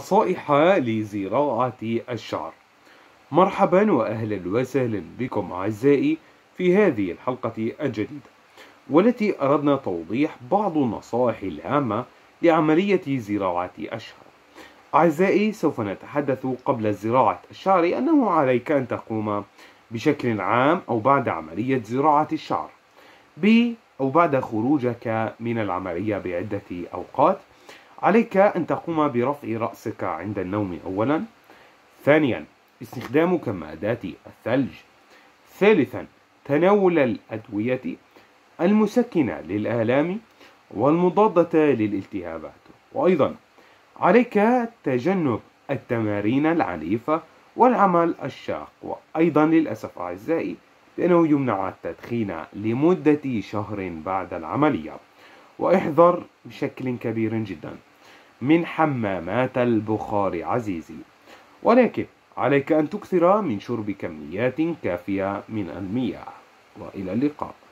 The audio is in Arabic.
نصائح لزراعة الشعر. مرحبا وأهلا وسهلا بكم أعزائي في هذه الحلقة الجديدة، والتي أردنا توضيح بعض النصائح الهامة لعملية زراعة الشعر. أعزائي، سوف نتحدث قبل زراعة الشعر أنه عليك أن تقوم بشكل عام أو بعد عملية زراعة الشعر أو بعد خروجك من العملية بعدة أوقات. عليك أن تقوم برفع رأسك عند النوم أولا. ثانيا، استخدام كمادات الثلج. ثالثا، تناول الأدوية المسكنة للآلام والمضادة للالتهابات. وأيضا عليك تجنب التمارين العنيفة والعمل الشاق. وأيضا للأسف أعزائي بأنه يمنع التدخين لمدة شهر بعد العملية. واحذر بشكل كبير جدا من حمامات البخار عزيزي، ولكن عليك أن تكثر من شرب كميات كافية من المياه. وإلى اللقاء.